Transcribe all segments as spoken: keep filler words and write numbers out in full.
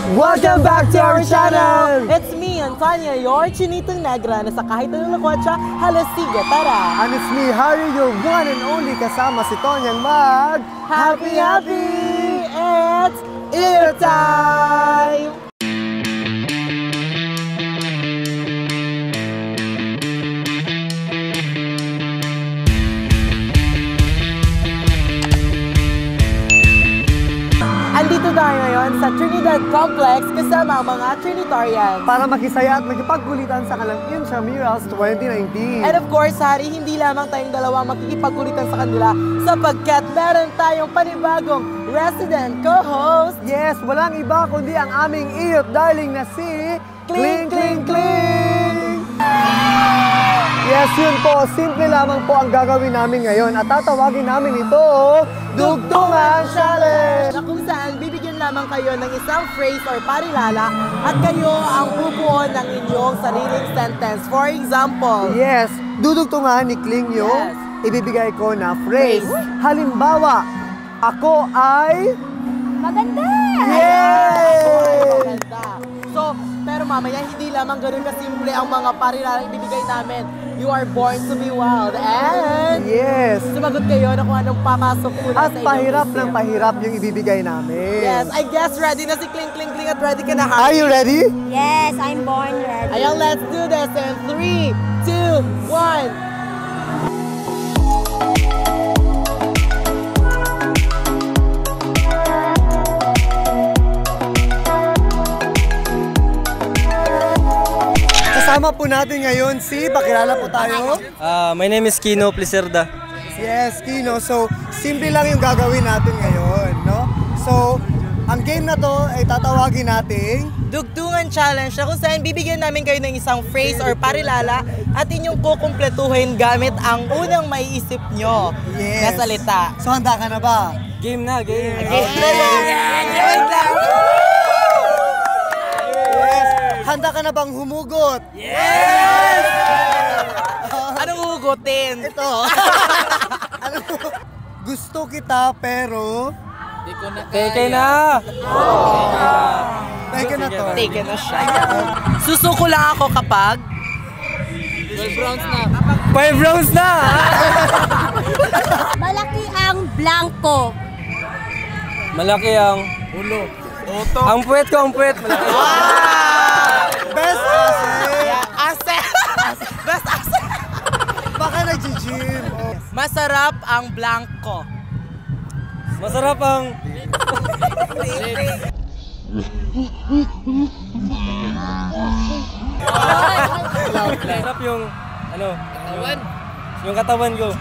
Welcome back to our channel! It's me, Antonia, your Chinitong Negra na sa kahit anong lakwatsa, halasiga, tara! And it's me, Harry, your one and only kasama si Tonyang mag... Happy, happy! It's ear time! Andito tayo ngayon sa Trinidad Complex kasama ang mga Trinitarians para makisaya at magkipagkulitan sa kalang Intramurals twenty nineteen. And of course, Hari, hindi lamang tayong dalawang makikipagkulitan sa kanila sapagkat meron tayong panibagong resident co-host. Yes, walang iba kundi ang aming iyot darling na si... Kling Kling Kling! Yes, yun po. Simple lamang po ang gagawin namin ngayon at tatawagin namin ito Dugtungan Challenge! Na kung saan bibigyan lamang kayo ng isang phrase or parilala at kayo ang bubuo ng inyong sariling sentence. For example, yes, dudugtungan ni Kling yung yes. ibibigay ko na phrase. Halimbawa, ako ay... maganda! Yay! Maganda. So, pero mamaya hindi lamang ganun kasimple ang mga parilala ibibigay namin. You are born to be wild and yes. sumagot kayo na kung anong papasok muna at sa inyong pahirap isip. ng pahirap yung ibibigay namin. Yes, I guess ready na si Kling Kling Kling at ready ka na, Harry. Are you ready? Yes, I'm born ready. Ayan, let's do this in three, two, one. Kasama po natin ngayon si, pakilala po tayo. Uh, my name is Kino Plicerda. Yes, Kino. So, simple lang yung gagawin natin ngayon, no? So, ang game na to ay tatawagin nating Dugtungan Challenge na kung saan bibigyan namin kayo ng isang phrase or parilala at inyong kukumpletuhin gamit ang unang maiisip nyo yes. na salita. So, handa ka na ba? Game na, game. Okay. Yes! Handa ka na bang humugot? Yes! Anong hugutin? Ito. Ano? Gusto kita pero... Teke na! Teke na to. Teke na siya. Susuko lang ako kapag... Five rounds na. Five rounds na! Malaki ang blanco. Malaki ang... ulo. Oto. Ang puwet ko, ang puwet. Malaki. Best asset! Yeah, asset! Best asset! Baka nag-gym. Oh. Masarap ang blanco. Masarap ang... Masarap yung... ano? Katawan? Yung katawan ko.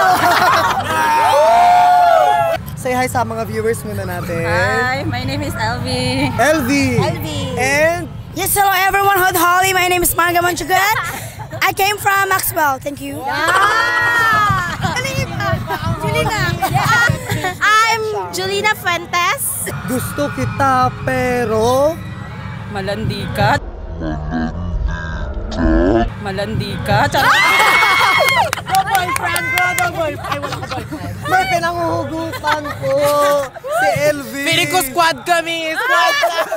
Say hi sa mga viewers muna natin. Hi, my name is Elvie. Elvie. Elvie. And... Yes, hello everyone. Hood Holly. My name is Marga Manchugat. I came from Maxwell. Thank you. Ah! Julina. I'm Julina Fuentes. Gusto kita pero... Malandi ka. Malandi ka. Go boyfriend! Go, go boyfriend! Ay, wala ka boyfriend. May pinanguhugutan ko si Elvie. Pili ko squad kami! Squad!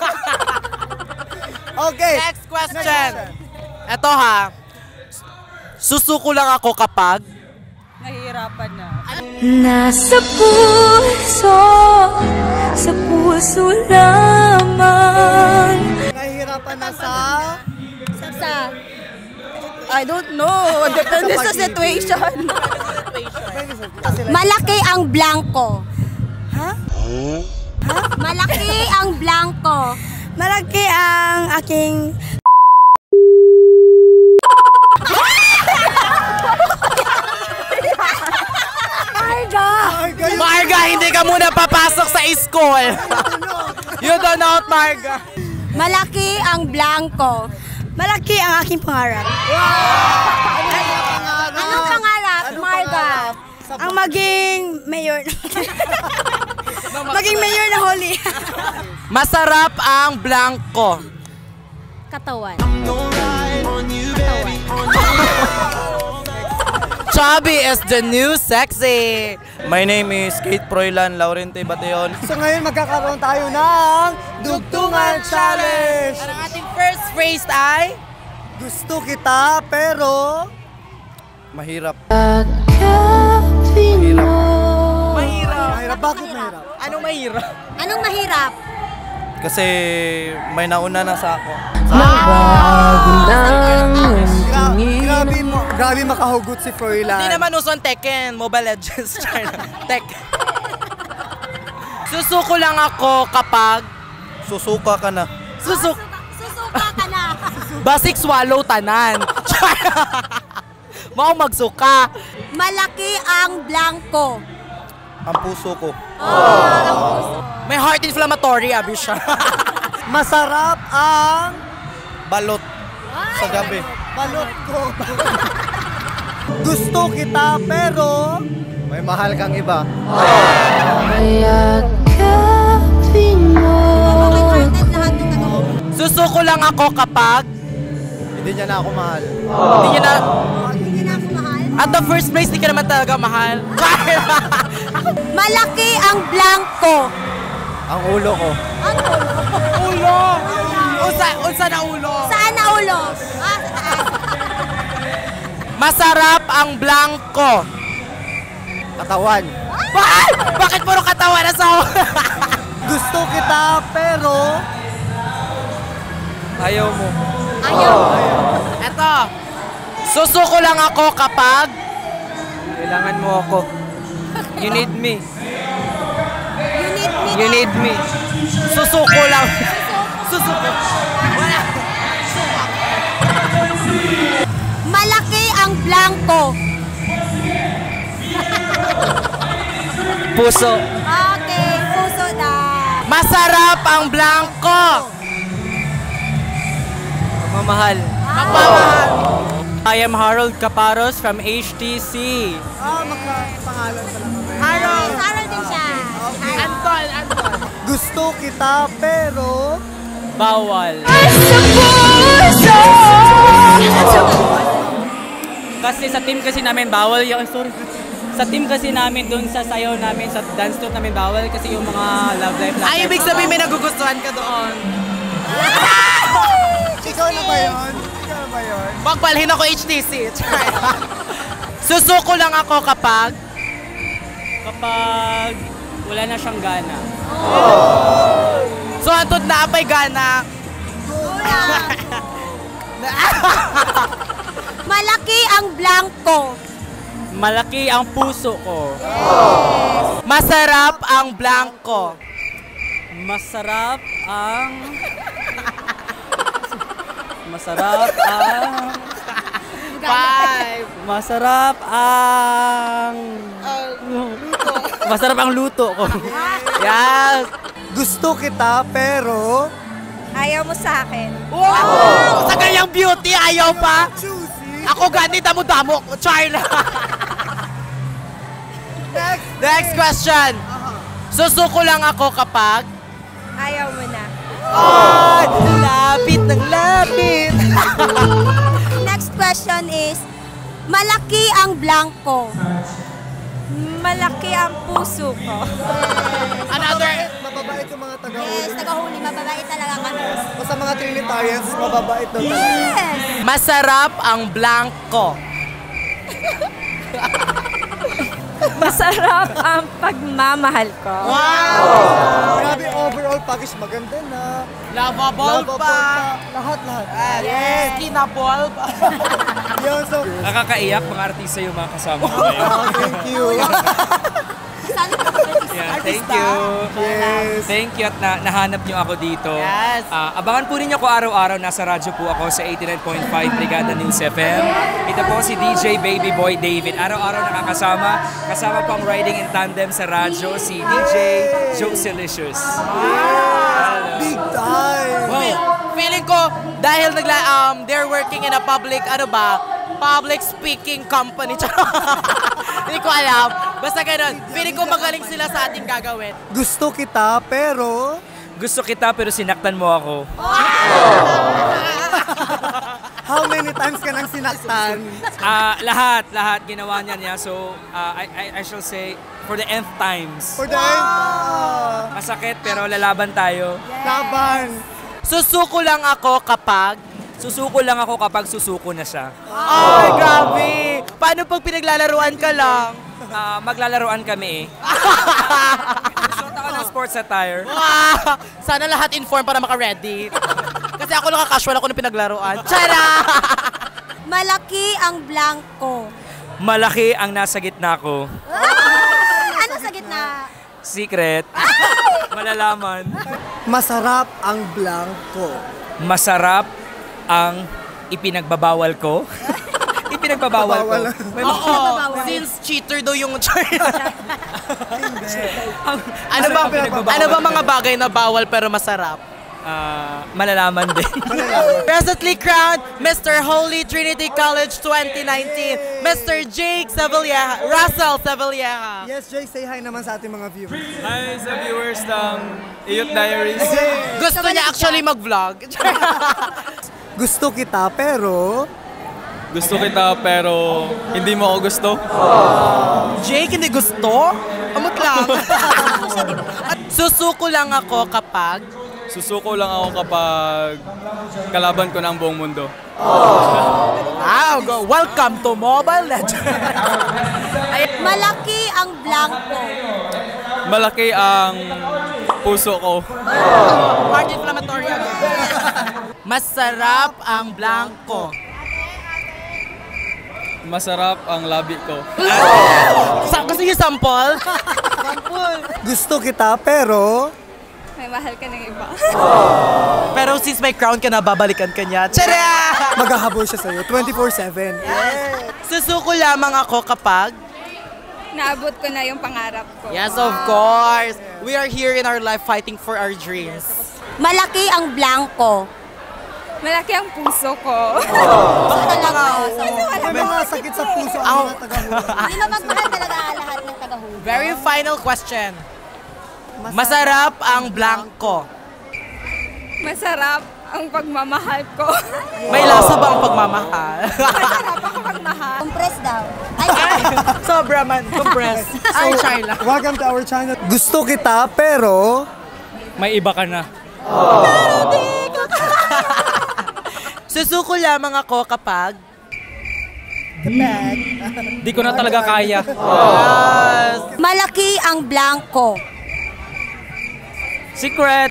Okay. Next question. Ito ha. Susuko lang ako kapag... Nahihirapan na. Nasa puso, sa puso lamang. Nahihirapan na sa... Sa... I don't know. Depende sa situation. Malaki ang blanco. Ha? Ha? Malaki ang blanco. Malaki ang aking... Marga! Marga, hindi ka muna papasok sa school! You don't know, Marga! Malaki ang blanco. Malaki ang aking pangarap. Anong pangarap, Marga? Ang maging mayor. Maging mayor na Holy. Masarap ang blanco. Katawan. Chubby is the new sexy. My name is Kate Proylan Laurente Bateon. So ngayon magkakaroon tayo ng Dugtungan Challenge! Ang ating first phrase ay... Gusto kita pero... Mahirap. Mahirap. Mahirap. Bakit mahirap? Anong mahirap? Anong mahirap? Kasi may nauna na sa ako. Gra grabe, mo, grabe makahugot si Froilan. Hindi naman uson Tekken, Mobile Legends, Tekken. Susuko lang ako kapag... Susuka ka na. Susuk... Susuka ka na. Basic swallow tanan. Mao magsuka. Malaki ang blanco. Ang puso ko. May heart inflammatory, abi siya. Masarap ang... Balot. Sa gabi. Balot ko. Gusto kita pero... May mahal kang iba. Susuko lang ako kapag... Hindi niya na ako mahal. Hindi niya na... Hindi na ako mahal. At the first place, di ka naman talaga mahal. Malaki ang blanco. Ang ulo ko. Ang ulo. Ulo! Unsa, unsa na ulo? Saan na ulo? Ah, sa taas. Masarap ang blanco. Katawan. Bakit? Bakit puro katawan na sa... Gusto kita pero... Ayaw mo. Ayaw. Eto. Susuko lang ako kapag... Kailangan mo ako. You need me. You need me. You need me. Susuko lang. Susuko. Wala. Malaki ang blanco. Puso. Okay, puso na. Masarap ang blanco. Mamahal. Magmamahal. I am Harold Caparos from H T C. Ah, magkapangalan pala kami. Harold. Sarol din siya. Antol, Antol. Gusto kita pero... Bawal. Kasi sa team kasi namin bawal yung... Sorry. Sa team kasi namin doon sa sayaw namin, sa dance troupe namin bawal kasi yung mga love life natin. Ay, ibig sabihin may nagugustuhan ka doon. Ikaw na ba yun? Ikaw na ba yun? Magbalhin ako H T C. Susuko lang ako kapag... Kapag wala na siyang gana. So, antod na apay gana. Malaki ang blanco. Malaki ang puso ko. Masarap ang blanco. Masarap ang... Masarap ang... Five. Masarap ang... Masarap ang luto ko. Yes. Gusto kita pero... Ayaw mo sa akin. Wow! Sa ganyang beauty, ayaw pa. Juicy! Ako gani damo-damo. Charla. Next! Next question. Susuko lang ako kapag... Ayaw mo na. Ay! Lapit ng lapit. Next question is, malaki ang blanco. Malaki ang puso ko. Another... Mababait yung mga Yes, taga-huli. tagahuli, mababait talaga kami. O sa mga Trinitarians, mababait daw talaga. Yes! Masarap ang blanco. Masarap ang pagmamahal ko. Wow! Grabe, overall package maganda na. Lovable Lovable pa. Lahat, lahat. Ah, yes. Kinabol pa. Yun, so... Nakakaiyak mga artista yung mga kasama ko ngayon. Oh, thank you. Sana ko Yeah, thank you. Yes. Thank you at na nahanap niyo ako dito. Yes. Ah, abangan po ninyo ko araw-araw. Nasa radyo po ako sa eighty-nine point five Brigada News F M. Ito po si D J Baby Boy David. Araw-araw nakakasama. Kasama pang riding in tandem sa radyo si D J Joselicious. Big time. Feel- Feeling ko, dahil nagla, um, they're working in a public, ano ba, public speaking company. Hindi ko alam. Basta ganun. Feeling ko magaling sila sa ating gagawin. Gusto kita pero... Gusto kita pero sinaktan mo ako. How many times ka nang sinaktan? Ah, lahat, lahat ginawa niya niya. So, ah, I, I, I shall say, for the nth times. For the end? Ah, Masakit pero lalaban tayo. laban. Susuko lang ako kapag... Susuko lang ako kapag susuko na siya. Ay, grabe! Paano pag pinaglalaruan ka lang? Ah, maglalaroan kami eh. Suot ako ng sports attire. Ah, sana lahat inform para maka-ready. Kasi ako lang casual ako ng pinaglaruan. Tara! Malaki ang blanco. Malaki ang nasa gitna ko. Ah! Ano sa gitna? Secret. Malalaman. Masarap ang blanco. Masarap ang ipinagbabawal ko. Ipinagbabawal ko. Bawal. Oo, since cheater daw yung ano ba, ano ba mga bagay na bawal pero masarap? Ah, malalaman din. Presently crowned Mister Holy Trinity College twenty nineteen, Mister Jake Sevilleja, Russell Sevilleja. Yes, Jay, say hi naman sa ating mga viewers. Hi sa viewers ng Iyot Diaries. Gusto niya actually mag-vlog. Gusto kita pero... Gusto kita pero hindi mo ako gusto. Jake, hindi gusto? Amot lang. At susuko lang ako kapag... Susuko lang ako kapag kalaban ko ng buong mundo. Wow, go. Welcome to Mobile Legends. Malaki ang blanco. Malaki ang puso ko. Part inflammatory ako. Masarap ang blanco. Masarap ang labi ko. Sa gusto niyo sample? Gusto kita pero... May mahal ka ng iba. Pero since may crown ka na, babalikan ka niya. Tara! Maghahabol siya sa'yo twenty-four seven. Susuko lamang ako kapag... Naabot ko na yung pangarap ko. Yes, of course. We are here in our life fighting for our dreams. Malaki ang blanco. Malaki ang puso ko. Talaga. May mga sakit sa puso ang mga taga-huli. Hindi na magmahal talaga lahat ng taga-huli. Very final question. Masarap ang blanco. Masarap ang pagmamahal ko. May lasa ba ang pagmamahal? Masarap ang pagmamahal. Compress daw. Ay, Sobra man. Compress. Ay, Charla. Welcome to our channel. Gusto kita pero... May iba ka na. Susuko lamang ako kapag... Di ko na talaga kaya. Yes. malaki ang blanco. Secret!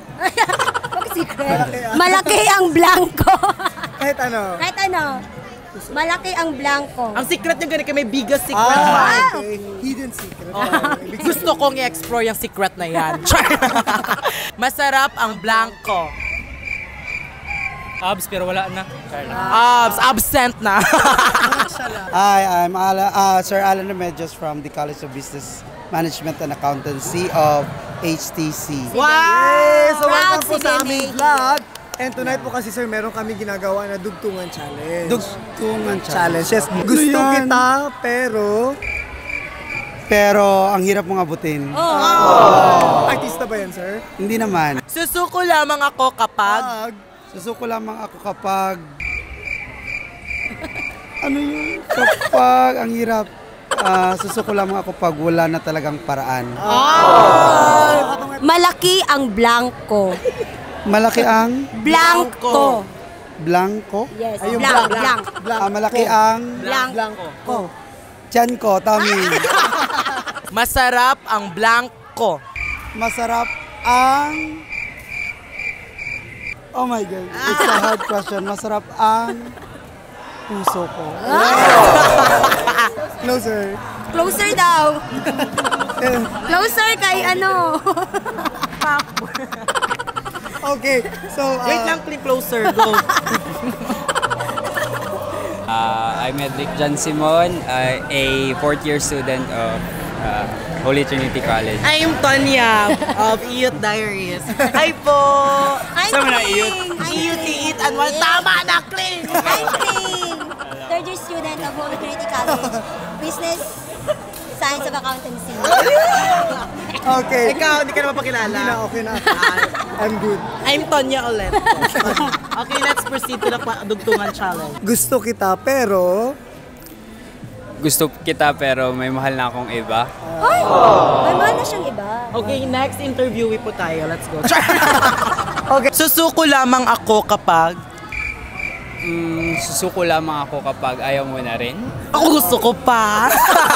Malaki ang blanco. Kahit ano. Kahit ano. Malaki ang blanco. Ang secret niya ganun, may biggest secret. Ah, okay. Hidden secret. Okay. Gusto kong i-explore yung secret na yan. Masarap ang blanco. Abs pero wala na. Abs, absent na. Hi, I'm Ala, uh, Sir Alan Remedios from the College of Business Management and Accountancy of H T C. Wow! Yes! So welcome Proud po si sa Dene. aming vlog. And tonight po kasi sir, meron kami ginagawa na dugtungan challenge. Dugtungan Challenge. Yes. Gusto yan? kita pero... Pero ang hirap mong abutin. Artista ba yan sir? Hindi naman. Susuko lamang ako kapag... Pag... Susuko lamang ako kapag... ano yun? Kapag ang hirap. Ah, susuko lamang ako pag wala na talagang paraan. Malaki ang blanco. Malaki ang Blanco. blanco. Yes. Ayun, blanc, blanc. blanc. Ah, malaki ang Blanco. tiyan ko, tummy. Masarap ang blanco. Masarap ang... Oh my God, it's a hard question. Masarap ang puso ko. Closer. Closer daw. Closer kay ano. Okay. So, uh, Wait lang, click closer. Go. Uh, I'm Edric John Simon, uh, a fourth year student of uh, Holy Trinity College. I'm Tonya of Iyot Diaries. Hi po! Hi, Sama na, Kling. Hi, Iyot, Kling. Iyot, and one. Tama na, Kling! Hi, Kling. Third year student of Holy Trinity College. Business Science of Accountancy. Okay. Ikaw, hindi ka na mapakilala. Hindi na, okay na. I'm good. I'm Tonya ulit. Okay, let's proceed to the dugtungan challenge. Gusto kita pero... Gusto kita pero may mahal na akong iba. Ay! May mahal na siyang iba. Okay, next interviewee po tayo. Let's go. Okay. Susuko lamang ako kapag... Mm, susuko lamang ako kapag ayaw mo na rin. Ako gusto ko pa.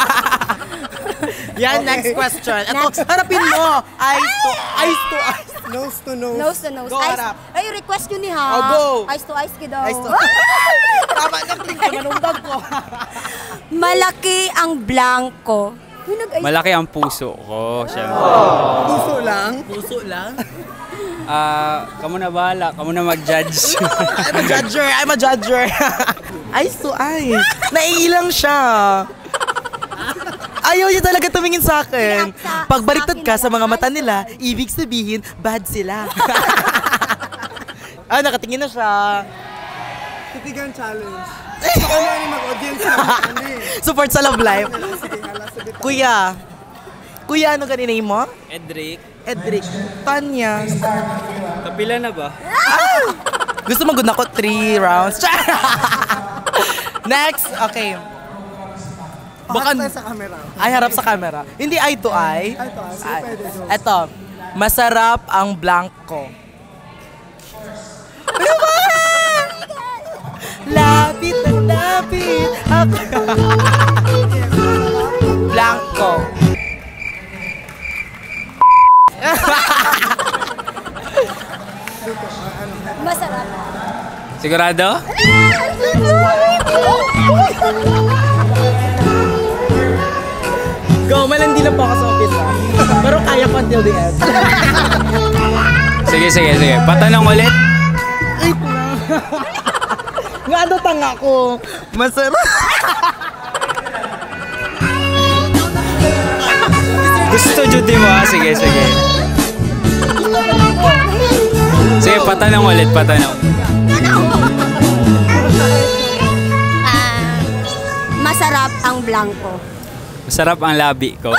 Yan, Okay. next question. Ito, harapin mo. Eyes to eyes to eyes. Nose to nose. Nose to nose. Go, Eyes, harap. ay, request yun ni ha. Oh, go. Eyes to eyes ka daw. Eyes to Tama na, please. Manundag ko. Malaki ang blanco. Uy, nag-eyes. Malaki ang puso ko, syempre. Puso lang. Puso lang. Ah, kamu na bahala, kamu na mag-judge. I'm a judger. I'm a judger. Eyes to eyes. Naiilang siya. Ayaw niya talaga tumingin sa akin. React sa- Pag baliktad ka sa sa akin mga na lang. mata nila, ibig sabihin, bad sila. Ah, nakatingin na siya. Titigan challenge. Baka na ni mag-audience na ano eh. Support sa love life. Sige, hala, sige. Kuya. Kuya, ano ganina mo? Edric, Edric. Tanya. kapila na ba? Gusto mo good na ko? Three rounds. Next. Okay. Baka, Paharap tayo sa camera. ay, harap sa camera. Hindi eye to eye. Eye to eye. Sige, Ay. pwede, go. Eto. Masarap ang blanco. Lapit na lapit ako. Blanco. Masarap. Sigurado? Go, malandi lang po ako sa umpisa. Pero kaya ko until the end. Sige, sige, sige. Patanong ulit. Nga ano tanga ko. Masarap. Gusto duty mo ha? Sige, sige. Sige, patanong ulit, patanong. Ah, masarap ang blanco. Masarap ang labi ko.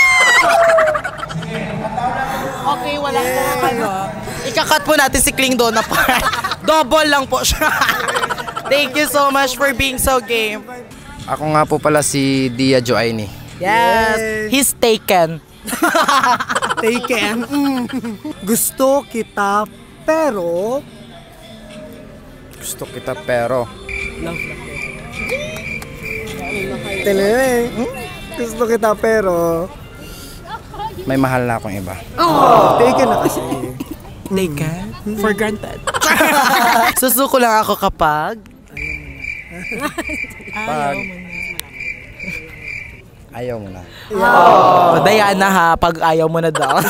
Okay, wala po ano. Ikakat po natin si Kling doon na part. Double lang po siya. Thank you so much for being so game. Ako nga po pala si Dia Joaini. Yes, he's taken. Taken. Mm. Gusto kita pero... Gusto kita pero Tele, mm? Gusto kita pero... may mahal na akong iba. Oh, taken na kasi. Taken? For granted. Susuko lang ako kapag... Pag ayaw mo na. Oh, Diana ha, pag ayaw mo na daw.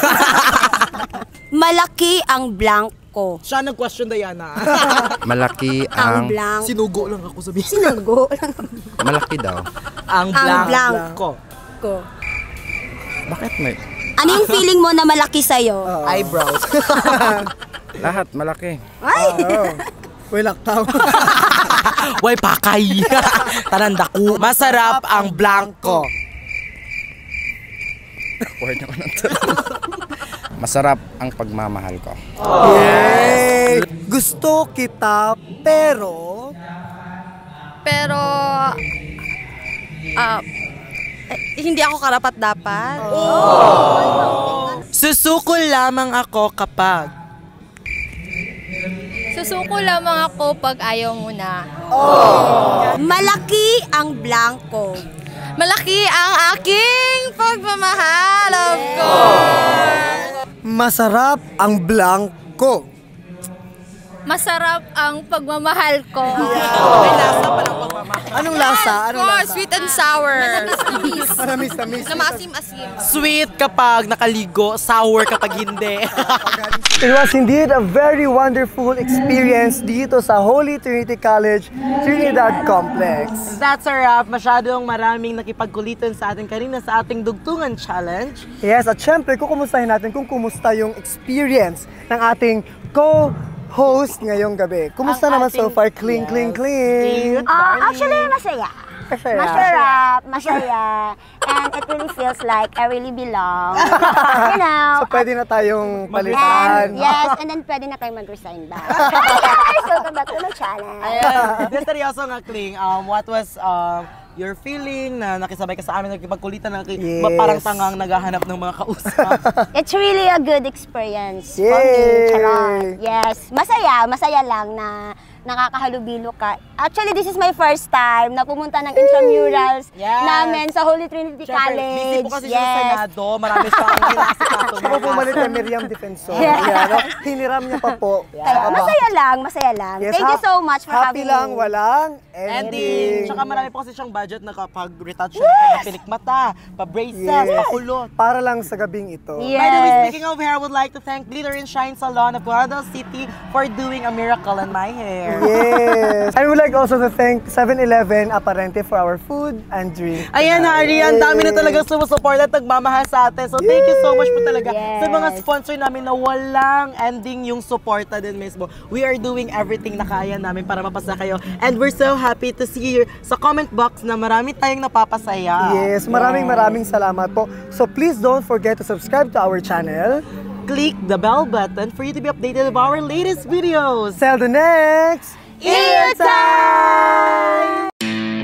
Malaki ang blanco. Siya nag-question, Diana. Malaki Ang ang blanco. Sinugo lang ako sabihin. Sinugo. malaki daw. Ang Ang blanco. blanco. Ko. Bakit may Ano yung feeling mo na malaki sa'yo? Eyebrows. lahat malaki? Ay! Uy, laktaw. Way pakay. Tanandaku. Masarap ang blanco. Word ako ng tanong. Masarap ang pagmamahal ko. Yay! Gusto kita pero... Pero, ah, eh, hindi ako karapat-dapat. Susuko lamang ako kapag... Susuko lamang ako pag ayaw mo na. Malaki ang blanco. Malaki ang aking pagmamahal, of Masarap ang blanco. Masarap ang pagmamahal ko. May lasa pa ng pagmamahal. Anong lasa? Anong Oh, lasa? sweet and sour. Manamis, tamis. Na maasim-asim. Sweet kapag nakaligo, sour kapag hindi. It was indeed a very wonderful experience dito sa Holy Trinity College, Trinidad Complex. That's a wrap. Masyadong maraming nakipagkulitan sa atin kanina sa ating Dugtungan Challenge. Yes, at syempre, kukumustahin natin kung kumusta yung experience ng ating co-host ngayong gabi. Kumusta Ang naman so ating- far? Cling, Yes. cling, cling. Ah, actually, masaya. Masaya. Masarap, masaya. And it really feels like I really belong. You know. So, pwede na tayong And, palitan. yes, and then pwede na kayo mag-resign back. Welcome back to my channel. Ayan. This seryoso nga, Kling. Um, what was um, your feeling na nakisabay ka sa amin, nagkipagkulitan na Yes. parang tangang naghahanap ng mga kausap? It's really a good experience for Yay! me. Charot. Yes. Masaya, masaya lang na nakakahalubilo ka. Actually, this is my first time na pumunta ng intramurals Yes. namin sa Holy Trinity Siyempre, College. busy po kasi siya sa Yes. Senado. Marami siyang hinasikaso. Ako pumalit kay Miriam Defensor. Yeah. Yan, no? Hiniram niya pa po. Kaya masaya lang, masaya lang. Yes, Thank you hap- so much for happy having lang, me. walang Ending. ending. Tsaka marami po kasi siyang budget na kapag retouch siya ng kanyang pilikmata, pa-braces, Yes. pa-kulot. Para lang sa gabing ito. Yes. By the way, speaking of hair, I would like to thank Glitter and Shine Salon of Coronadal City for doing a miracle on my hair. Yes. I would like also to thank seven eleven Aparente for our food and drink. Ayan, Hari, ang dami na talagang sumusuporta at nagmamahal sa atin. So, thank you so much po talaga Yes. sa mga sponsor namin na walang ending yung suporta din mismo. We are doing everything na kaya namin para mapasa kayo. And we're so happy to see you sa comment box na marami tayong napapasaya. Yes, maraming maraming salamat po. So please don't forget to subscribe to our channel. Click the bell button for you to be updated of our latest videos. Till the next Ear Time!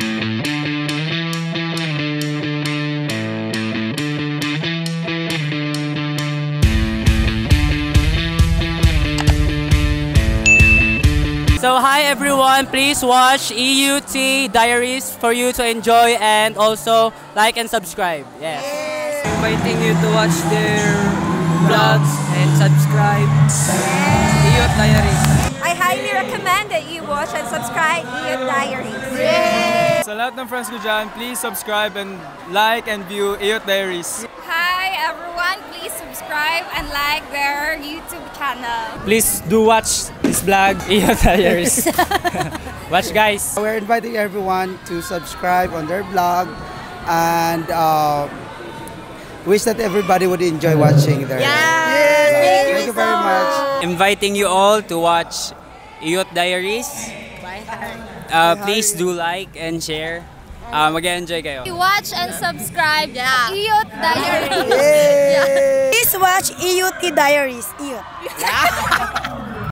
So hi everyone, please watch E U T Diaries for you to enjoy and also like and subscribe. Yes. Inviting you to watch their vlogs and subscribe. E U T Diaries. I highly recommend that you watch and subscribe E U T Diaries. Sa lahat ng friends ko dyan, please subscribe and like and view E U T Diaries. Hi everyone, please subscribe and like their YouTube channel. Please do watch this vlog, E U T Diaries. Watch guys. We're inviting everyone to subscribe on their blog and uh, wish that everybody would enjoy watching their Yes! Thank you very much. Inviting you all to watch E U T Diaries. Uh, please do like and share. Uh, mag-enjoy kayo. Watch and subscribe yeah. E U T Diaries. Please watch E U T Diaries. E U T.